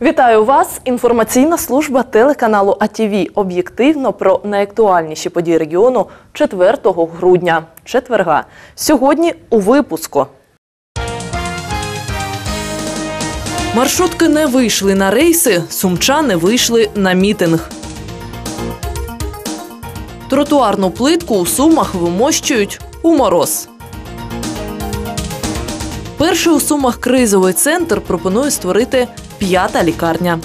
Вітаю вас! Інформаційна служба телеканалу АТВ. Об'єктивно про найактуальніші події регіону 4 грудня, четверга. Сьогодні у випуску. Маршрутки не вийшли на рейси, сумчани вийшли на мітинг. Тротуарну плитку у Сумах вимощують у мороз. Перший у Сумах кризовий центр пропонує створити 5-та лікарня.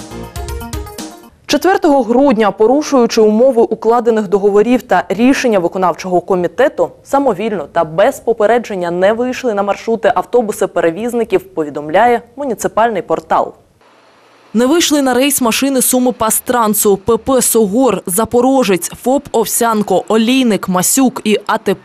4 грудня, порушуючи умови укладених договорів та рішення виконавчого комітету, самовільно та без попередження не вийшли на маршрути автобуси перевізників, повідомляє муніципальний портал. Не вийшли на рейс машини Суми-Пастрансу, ПП «Согор», «Запорожець», ФОП «Овсянко», «Олійник», «Масюк» і АТП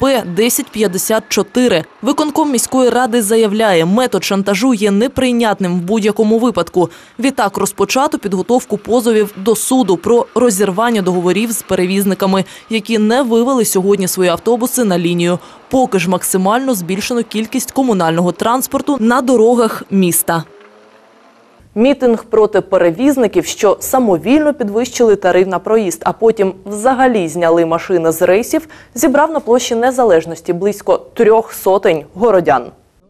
1054. Виконком міської ради заявляє, метод шантажу є неприйнятним в будь-якому випадку. Відтак розпочато підготовку позовів до суду про розірвання договорів з перевізниками, які не вивели сьогодні свої автобуси на лінію. Поки ж максимально збільшено кількість комунального транспорту на дорогах міста. Мітинг проти перевізників, що самовільно підвищили тариф на проїзд, а потім взагалі зняли машини з рейсів, зібрав на площі Незалежності близько 300 городян.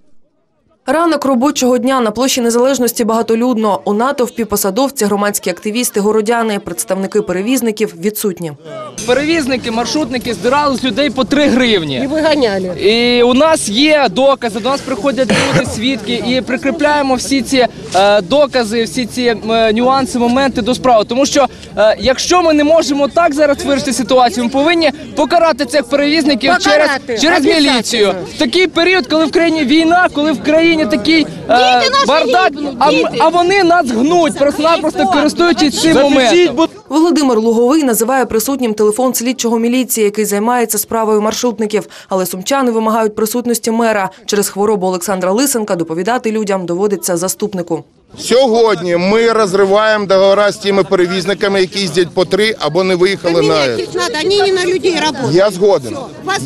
Ранок робочого дня на площі Незалежності багатолюдно. У натовпі посадовці, громадські активісти, городяни, представники перевізників відсутні. Перевізники, маршрутники здирали з людей по 3 гривні. І виганяли. І у нас є докази, до нас приходять люди, свідки, і прикріпляємо всі ці докази, всі ці нюанси, моменти до справи. Тому що, якщо ми не можемо так зараз вирішити ситуацію, ми повинні покарати цих перевізників через міліцію. В такий період, коли в країні війна, коли в країні такий бардак, а вони нас гнуть, просто-напросто користуючись цим моментом. Володимир Луговий називає присутнім телефон слідчого міліції, який займається справою маршрутників. Але сумчани вимагають присутності мера. Через хворобу Олександра Лисенка доповідати людям доводиться заступнику. Сьогодні ми розриваємо договори з тими перевізниками, які їздять по 3 або не виїхали на... Вони не на людей працюють. Я згоден.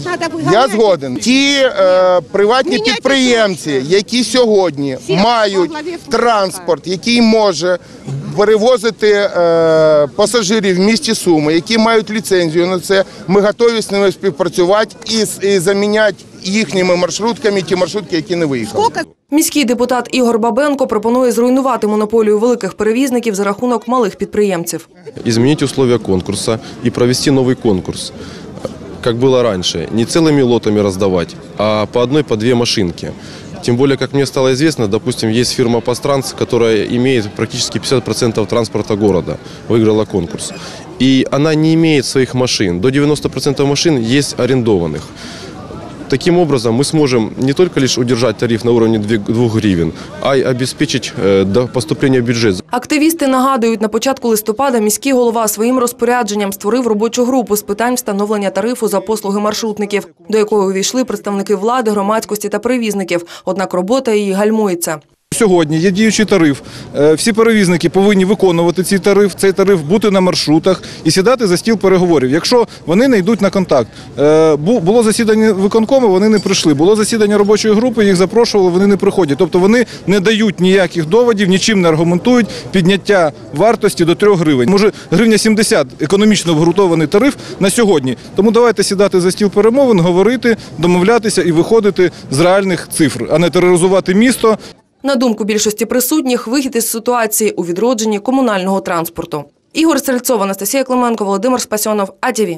Я згоден. Ті приватні підприємці, які сьогодні мають транспорт, який може перевозити пасажирів в місті Суми, які мають ліцензію на це, ми готові з ними співпрацювати і заміняти їхніми маршрутками ті маршрутки, які не виїхали. Міський депутат Ігор Бабенко пропонує зруйнувати монополію великих перевізників за рахунок малих підприємців. Змінити умови конкурсу і провести новий конкурс, як було раніше, не цілими лотами роздавати, а по одной, по 2 машинки. Тем более, как мне стало известно, допустим, есть фирма «Пастранс», которая имеет практически 50% транспорта города, выиграла конкурс. И она не имеет своих машин. До 90% машин есть арендованных. Таким образом, мы сможем не только лишь удержать тариф на уровне 2 гривен, а й обеспечить поступлення в бюджет. Активісти нагадують, на початку листопада міський голова своїм розпорядженням створив робочу групу з питань встановлення тарифу за послуги маршрутників, до якої увійшли представники влади, громадськості та перевізників. Однак робота її гальмується. Сьогодні є діючий тариф. Всі перевізники повинні виконувати цей тариф, бути на маршрутах і сідати за стіл переговорів. Якщо вони не йдуть на контакт. Було засідання виконкому, вони не прийшли. Було засідання робочої групи, їх запрошували, вони не приходять. Тобто вони не дають ніяких доводів, нічим не аргументують підняття вартості до 3 гривень. Може, гривня 70 економічно обґрунтований тариф на сьогодні. Тому давайте сідати за стіл перемовин, говорити, домовлятися і виходити з реальних цифр, а не тероризувати місто. На думку більшості присутніх, вихід із ситуації у відродженні комунального транспорту. Ігор Стрельцов, Анастасія Клименко, Володимир Спасьонов, АТВ.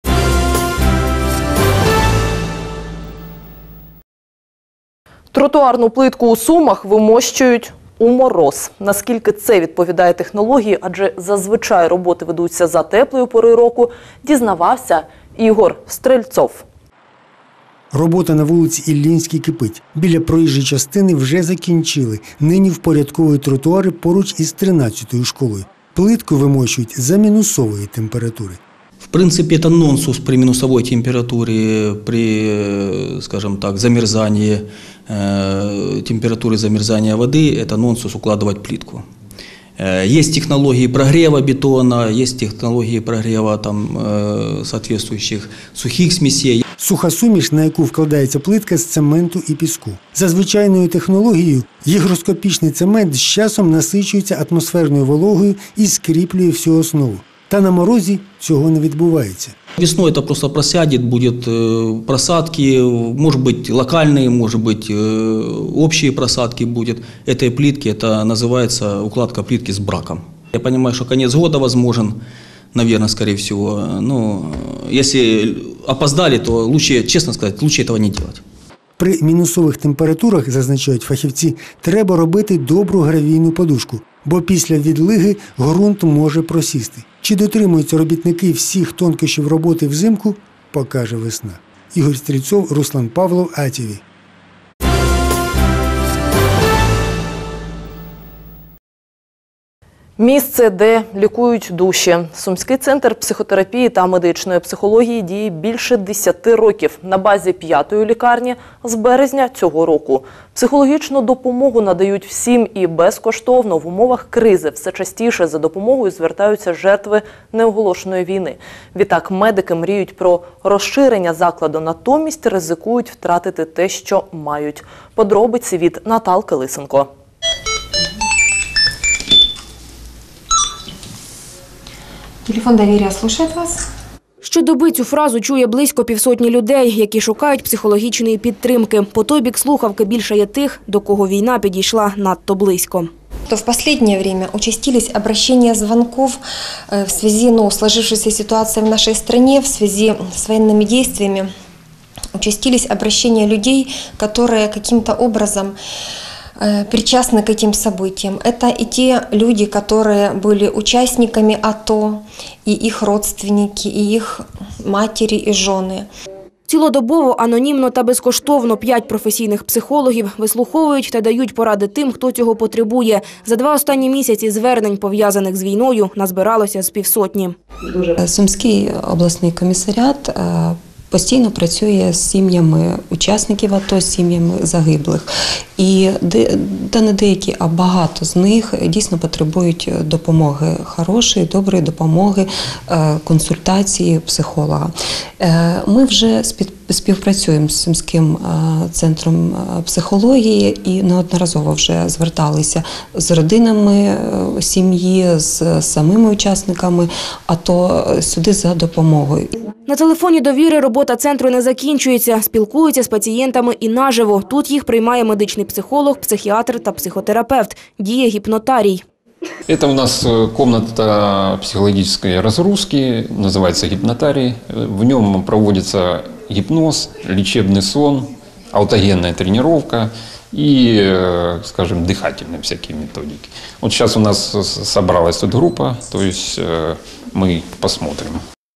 Тротуарну плитку у Сумах вимощують у мороз. Наскільки це відповідає технології, адже зазвичай роботи ведуться за теплою порою року, дізнавався Ігор Стрельцов. Робота на вулиці Іллінській кипить. Біля проїжджої частини вже закінчили. Нині впорядковують тротуари поруч із 13-ю школою. Плитку вимощують за мінусової температури. В принципе, это нонсус при минусовой температуре, при, скажем так, замерзании, температуры замерзания воды, это нонсус укладывать плитку. Есть технологии прогрева бетона, есть технологии прогрева соответствующих сухих смесей. Суха суміш, на яку вкладається плитка з цементу і піску. За звичайною технологією гігроскопічний цемент з часом насичується атмосферною вологою і скріплює всю основу. Та на морозі цього не відбувається. Весной это просто просядет, будет просадки, может быть локальные, может быть общие просадки будет этой плитки. Это называется укладка плитки с браком. Я понимаю, что конец года возможен, наверное, скорее всего. Но если опоздали, то лучше, честно сказать, лучше этого не делать. При мінусових температурах, зазначають фахівці, треба робити добру гравійну подушку, бо після відлиги ґрунт може просісти. Чи дотримуються робітники всіх тонкощів роботи взимку, покаже весна. Ігор Стрільцов, Руслан Павлов, АТВ. Місце, де лікують душі. Сумський центр психотерапії та медичної психології діє більше 10 років на базі 5-ї лікарні з березня цього року. Психологічну допомогу надають всім і безкоштовно. В умовах кризи все частіше за допомогою звертаються жертви неоголошеної війни. Відтак медики мріють про розширення закладу, натомість ризикують втратити те, що мають. Подробиці від Наталки Лисенко. Телефон довір'я слухає вас. Щодоби цю фразу чує близько півсотні людей, які шукають психологічної підтримки. По той бік слухавки більше є тих, до кого війна підійшла надто близько. В последнее время участились обращения звонков в связи с сложившейся ситуацией в нашей стране, в связи с военными действиями. Участились обращения людей, которые каким-то образом причастны к этим событиям. Это и те люди, которые были участниками АТО, и их родственники, и их матери и жены. Цілодобово, анонімно та безкоштовно 5 професійних психологів вислуховують та дають поради тим, хто цього потребує. За 2 останні місяці звернень, пов'язаних з війною, назбиралося з півсотні. Сумський обласний комісаріат постійно працює з сім'ями учасників АТО, з сім'ями загиблих. І не деякі, а багато з них дійсно потребують допомоги, хорошої, доброї допомоги, консультації психолога. Ми вже співпрацюємо з Сумським центром психології і неодноразово вже зверталися з родинами сім'ї, з самими учасниками АТО сюди за допомогою. На телефоні довіри робота центру не закінчується. Спілкуються з пацієнтами і наживо. Тут їх приймає медичний психолог, психіатр та психотерапевт. Діє гіпнотарій. Это у нас комната психологической разгрузки, называется гипнотарий. В нем проводится гипноз, лечебный сон, аутогенная тренировка и, скажем, дыхательные всякие методики. Вот сейчас у нас собралась тут группа, то есть мы посмотрим.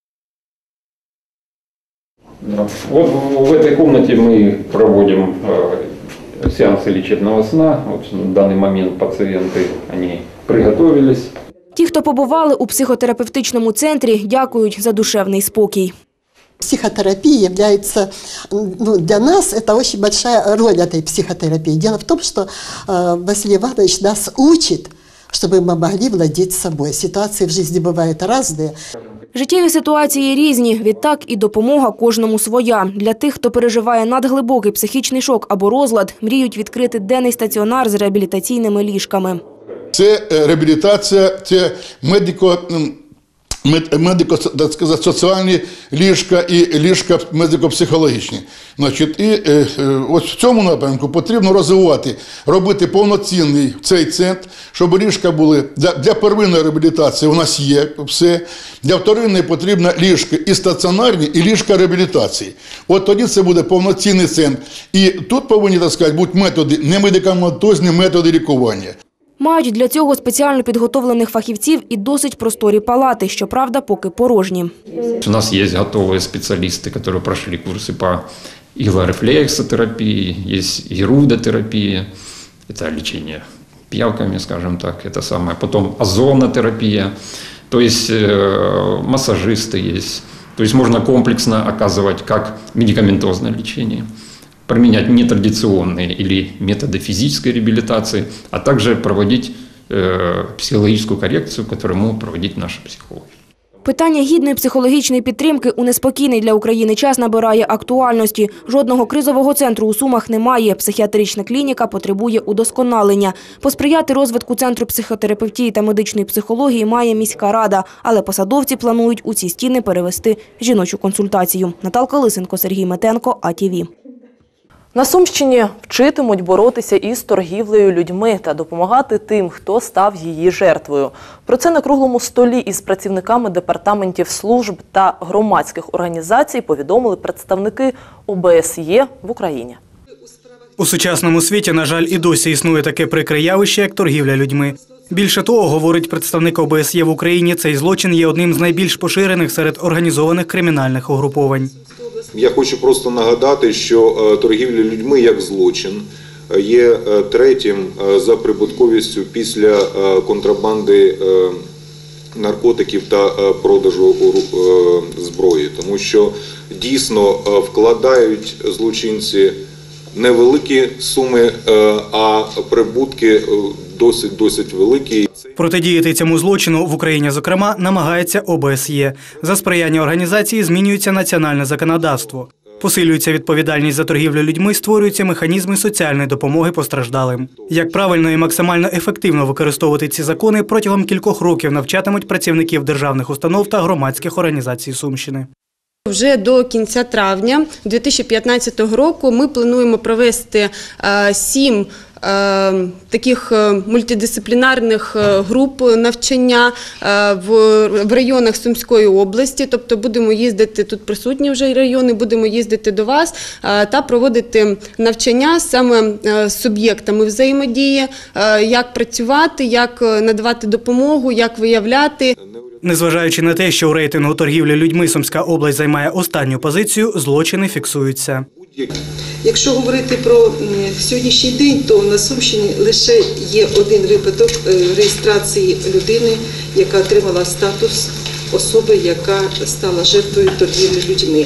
Вот в этой комнате мы проводим сеансы лечебного сна. Вот в данный момент пациенты, они приготовились. Ті, хто побували у психотерапевтичному центрі, дякують за душевний спокій. Психотерапия является, для нас это очень большая роль этой психотерапии. Дело в том, что Василий Иванович нас учит, чтобы мы могли владеть собой. Ситуации в жизни бывают разные. Життєві ситуації різні, відтак і допомога кожному своя. Для тих, хто переживає надглибокий психічний шок або розлад, мріють відкрити денний стаціонар з реабілітаційними ліжками. Це реабілітація, це медико-соціальні ліжка і ліжка медико-психологічні. Значить, і ось в цьому напрямку потрібно розвивати, робити повноцінний цей центр, щоб ліжка були для первинної реабілітації. У нас є все. Для вторинної потрібно ліжка і стаціонарні, і ліжка реабілітації. От тоді це буде повноцінний центр. І тут повинні, так сказати, бути методи, не медикаментозні методи лікування. Мають для цього спеціально підготовлених фахівців і досить просторі палати, щоправда, поки порожні. У нас є готові спеціалісти, які пройшли курси по иглорефлексотерапии, есть гирудотерапия, это лечение пиявками, скажем так, это самое. Потом озонотерапия, то есть массажисты есть. То есть можно комплексно оказывать как медикаментозное лечение, применять нетрадиционные или методы физической реабилитации, а также проводить психологическую коррекцию, которую могут проводить наши психологи. Питання гідної психологічної підтримки у неспокійний для України час набирає актуальності. Жодного кризового центру у Сумах немає. Психіатрична клініка потребує удосконалення. Посприяти розвитку центру психотерапевтії та медичної психології має міська рада. Але посадовці планують у ці стіни перевести жіночу консультацію. Наталка Лисенко, Сергій Метенко, АТВ. На Сумщині вчитимуть боротися із торгівлею людьми та допомагати тим, хто став її жертвою. Про це на круглому столі із працівниками департаментів служб та громадських організацій повідомили представники ОБСЄ в Україні. У сучасному світі, на жаль, і досі існує таке прикре явище, як торгівля людьми. Більше того, говорить представник ОБСЄ в Україні, цей злочин є одним з найбільш поширених серед організованих кримінальних угруповань. Я хочу просто нагадати, що торгівля людьми як злочин є третім за прибутковістю після контрабанди наркотиків та продажу зброї. Тому що дійсно вкладають злочинці невеликі суми, а прибутки досить великі. Протидіяти цьому злочину в Україні, зокрема, намагається ОБСЄ. За сприяння організації змінюється національне законодавство. Посилюється відповідальність за торгівлю людьми, створюються механізми соціальної допомоги постраждалим. Як правильно і максимально ефективно використовувати ці закони, протягом кількох років навчатимуть працівників державних установ та громадських організацій Сумщини. Вже до кінця травня 2015 року ми плануємо провести 7 таких мультидисциплінарних груп навчання в районах Сумської області. Тобто будемо їздити, тут присутні вже райони, будемо їздити до вас та проводити навчання саме з суб'єктами взаємодії, як працювати, як надавати допомогу, як виявляти. Незважаючи на те, що у рейтингу торгівлі людьми Сумська область займає останню позицію, злочини фіксуються. Якщо говорити про сьогоднішній день, то на Сумщині лише є один випадок реєстрації людини, яка отримала статус особи, яка стала жертвою торгівлі людьми.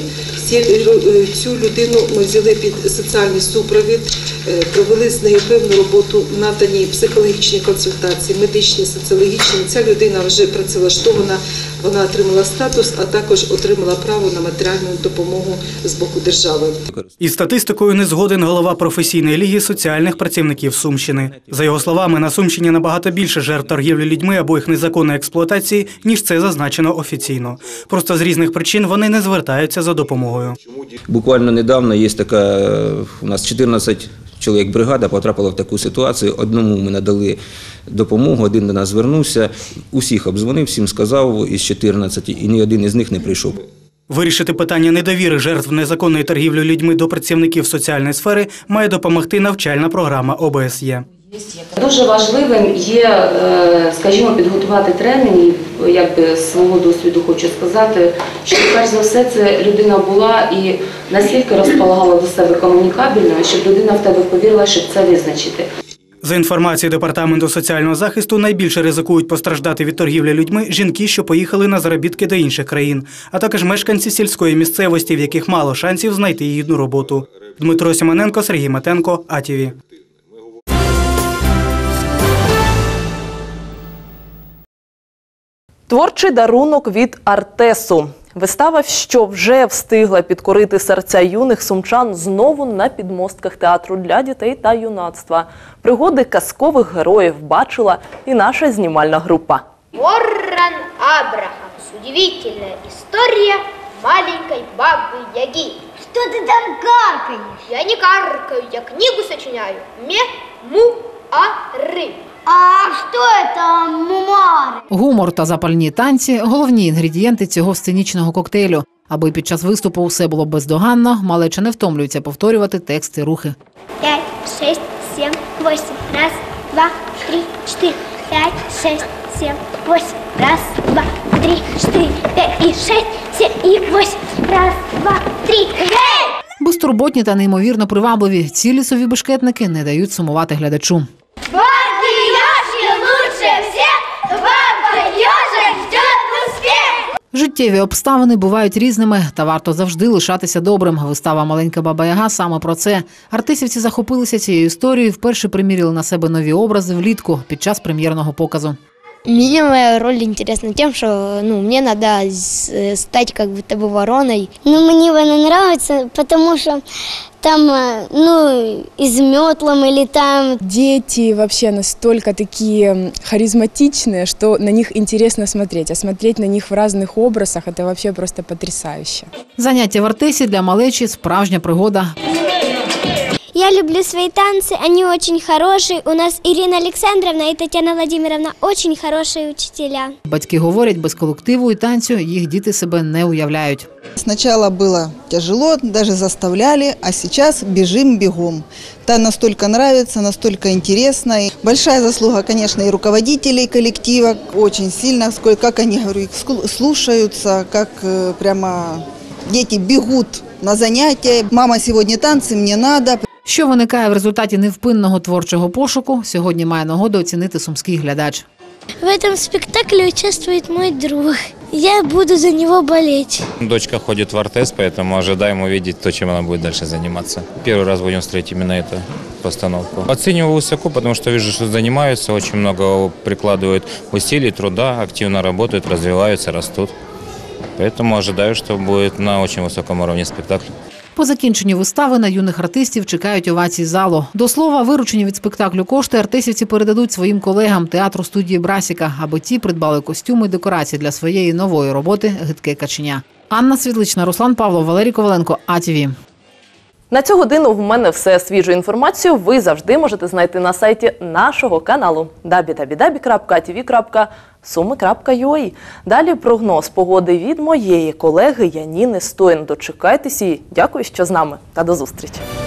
Цю людину ми взяли під соціальний супровід, провели з нею певну роботу, надані психологічні консультації, медичні, соціологічні. Ця людина вже працевлаштована, вона отримала статус, а також отримала право на матеріальну допомогу з боку держави. Із статистикою не згоден голова професійної ліги соціальних працівників Сумщини. За його словами, на Сумщині набагато більше жертв торгівлі людьми або їх незаконної експлуатації, ніж це зазначено офіційно. Просто з різних причин вони не звертаються за допомогою. Буквально недавно є така, у нас 14 чоловік бригада потрапила в таку ситуацію. Одному ми надали допомогу, один до нас звернувся, усіх обдзвонив, всім сказав із 14, і ні один із них не прийшов. Вирішити питання недовіри жертв незаконної торгівлі людьми до працівників соціальної сфери має допомогти навчальна програма ОБСЄ. Дуже важливим є, скажімо, підготувати тренінг, якби з свого досвіду хочу сказати, що перш за все це людина була і настільки розполагала до себе комунікабельною, щоб людина в тебе повірила, щоб це визначити. За інформацією Департаменту соціального захисту, найбільше ризикують постраждати від торгівлі людьми жінки, що поїхали на заробітки до інших країн, а також мешканці сільської місцевості, в яких мало шансів знайти гідну роботу. Дмитро Сімоненко, Сергій Метенко, АТВ. Творчий дарунок від Артесу. Вистава, що вже встигла підкорити серця юних сумчан, знову на підмостках театру для дітей та юнацтва. Пригоди казкових героїв бачила і наша знімальна група. Ворон Абрахамс. Удивительная история маленькой бабы Яги. Что ты там каркаешь? Я не каркаю, я книгу сочиняю. Мемуары. А що це мемуари? Гумор та запальні танці – головні інгредієнти цього сценічного коктейлю. Аби під час виступу все було бездоганно, малеча не втомлюється повторювати тексти і рухи. 5, 6, 7, 8. Раз, два, 3, 4. 5, 6, 7, 8. Раз, два, 3, 4, 5 і 6, 7 і 8. Раз, два, 3. Гей! Безтурботні та неймовірно привабливі, ці лісові бешкетники не дають сумувати глядачу. Життєві обставини бувають різними, та варто завжди лишатися добрим. Вистава «Маленька баба Яга» саме про це. Артисівці захопилися цією історією, вперше приміряли на себе нові образи влітку під час прем'єрного показу. Мне моя роль интересна тем, что мне надо стать как будто бы вороной. Мне она нравится, потому что там, и с метлом или там. Дети вообще настолько такие харизматичные, что на них интересно смотреть. А смотреть на них в разных образах – это вообще просто потрясающе. Заняття в Артесі для малечі – справжня пригода. Я люблю свои танцы, они очень хорошие. У нас Ирина Александровна и Татьяна Владимировна очень хорошие учителя. Батьки говорять, без колективу і танцю їх діти себе не уявляють. Сначала было тяжело, даже заставляли, а сейчас бежим бегом. Это настолько нравится, настолько интересно. И большая заслуга, конечно, и руководителей коллектива. Очень сильно, как они, говорю, их слушаются, как прямо дети бегут на занятия. Мама, сегодня танцы, мне надо. Що виникає в результаті невпинного творчого пошуку, сьогодні має нагоду оцінити сумський глядач. В этом спектакле участвует мой друг. Я буду за него болеть. Дочка ходит в Артес, поэтому ожидаем увидеть то, чем она будет дальше заниматься. Первый раз будем смотреть именно эту постановку. Оцениваю высоко, потому что вижу, что занимаются, очень много прикладывают усилий, труда, активно работают, развиваются, растут. Поэтому ожидаю, что будет на очень высоком уровне спектакль. По закінченню вистави на юних артистів чекають овації залу. До слова, виручені від спектаклю кошти артисівці передадуть своїм колегам театру студії Брасіка, аби ті придбали костюми і декорації для своєї нової роботи «Гидке каченя». Анна Світлична, Руслан Павлов, Валерій Коваленко, АТВ. На цю годину в мене все. Свіжу інформацію ви завжди можете знайти на сайті нашого каналу www.atv.sumi.ua. Далі прогноз погоди від моєї колеги Яніни Стоїн. Дочекайтесь її. Дякую, що з нами. Та до зустрічі.